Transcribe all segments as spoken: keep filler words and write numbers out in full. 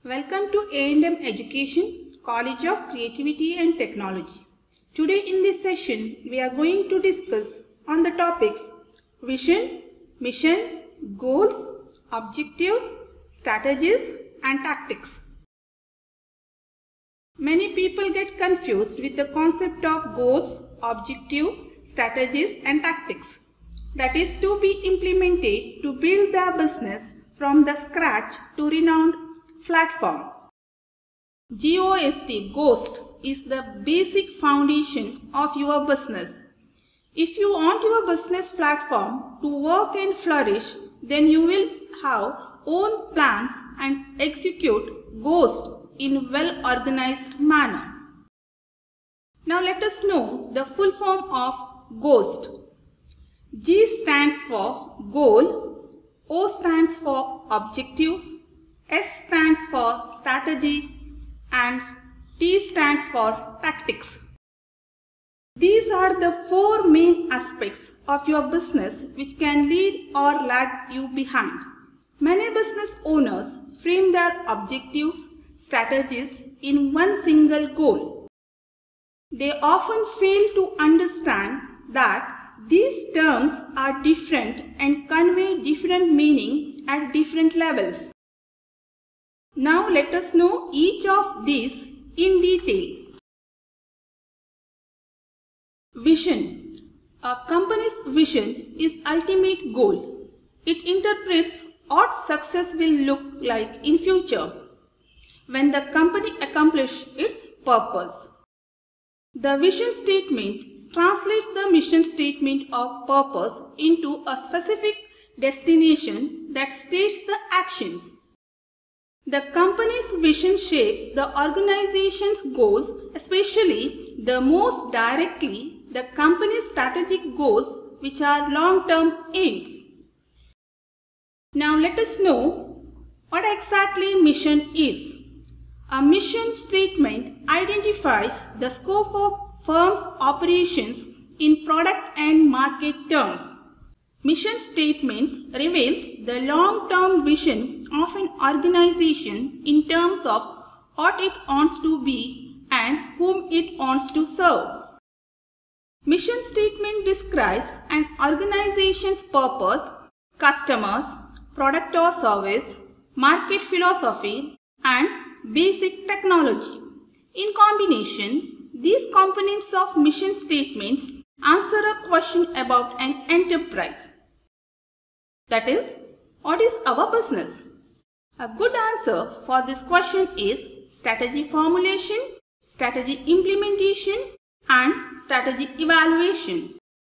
Welcome to A and M Education, College of Creativity and Technology. Today in this session, we are going to discuss on the topics vision, mission, goals, objectives, strategies and tactics. Many people get confused with the concept of goals, objectives, strategies and tactics that is to be implemented to build their business from the scratch to renowned platform. G O S T, GHOST, is the basic foundation of your business. If you want your business platform to work and flourish, then you will have own plans and execute GHOST in a well-organized manner. Now let us know the full form of GHOST. G stands for goal, O stands for objectives, S stands for strategy and T stands for tactics. These are the four main aspects of your business which can lead or lag you behind. Many business owners frame their objectives, strategies in one single goal. They often fail to understand that these terms are different and convey different meaning at different levels. Now let us know each of these in detail. Vision. A company's vision is ultimate goal. It interprets what success will look like in future when the company accomplishes its purpose. The vision statement translates the mission statement of purpose into a specific destination that states the actions. The company's vision shapes the organization's goals, especially the most directly the company's strategic goals, which are long-term aims. Now let us know what exactly mission is. A mission statement identifies the scope of firm's operations in product and market terms. Mission statements reveals the long-term vision of an organization in terms of what it wants to be and whom it wants to serve. Mission statement describes an organization's purpose, customers, product or service, market philosophy, and basic technology. In combination, these components of mission statements answer a question about an enterprise. That is, what is our business? A good answer for this question is strategy formulation, strategy implementation, and strategy evaluation.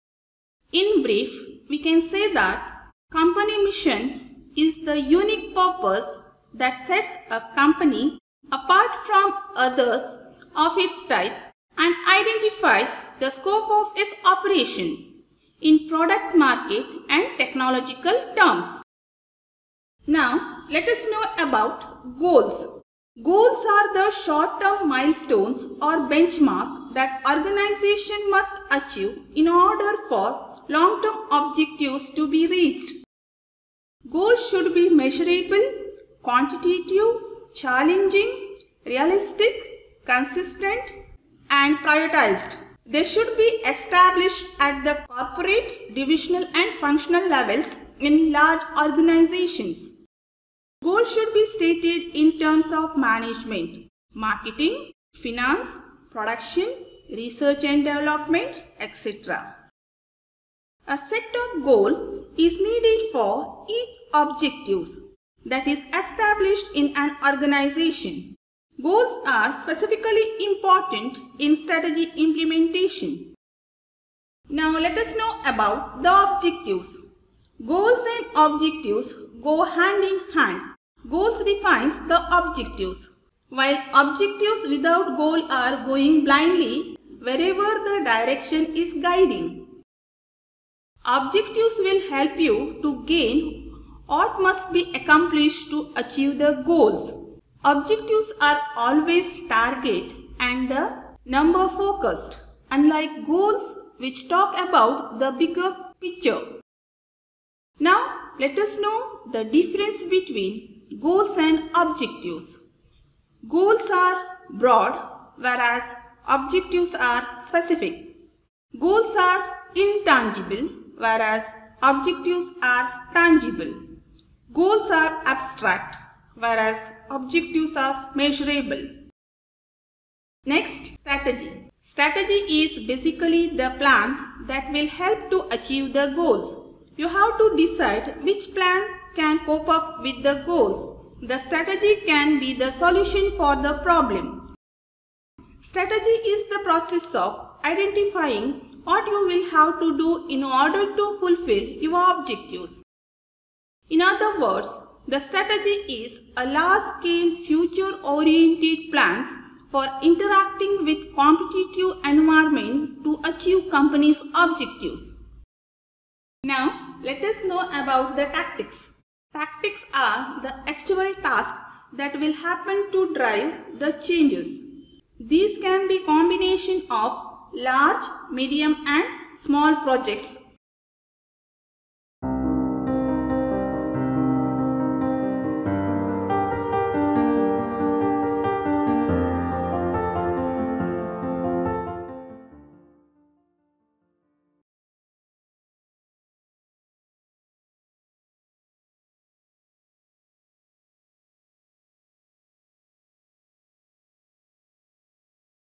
In brief, we can say that company mission is the unique purpose that sets a company apart from others of its type and identifies the scope of its operation in product, market and technological terms. Now, let us know about goals. Goals are the short-term milestones or benchmark that organization must achieve in order for long-term objectives to be reached. Goals should be measurable, quantitative, challenging, realistic, consistent, and prioritized. They should be established at the corporate, divisional, and functional levels in large organizations. Goals should be stated in terms of management, marketing, finance, production, research and development, et cetera. A set of goals is needed for each objectives that is established in an organization. Goals are specifically important in strategy implementation. Now let us know about the objectives. Goals and objectives go hand in hand. Goals defines the objectives, while objectives without goal are going blindly wherever the direction is guiding. Objectives will help you to gain what must be accomplished to achieve the goals. Objectives are always target and the number focused, unlike goals which talk about the bigger picture. Now let us know the difference between goals and objectives. Goals are broad, whereas objectives are specific. Goals are intangible, whereas objectives are tangible. Goals are abstract, whereas objectives are measurable. Next, strategy. Strategy is basically the plan that will help to achieve the goals. You have to decide which plan can cope up with the goals. The strategy can be the solution for the problem. Strategy is the process of identifying what you will have to do in order to fulfill your objectives. In other words, the strategy is a large-scale future-oriented plans for interacting with competitive environment to achieve company's objectives. Now, let us know about the tactics. Tactics are the actual tasks that will happen to drive the changes. These can be combination of large, medium and small projects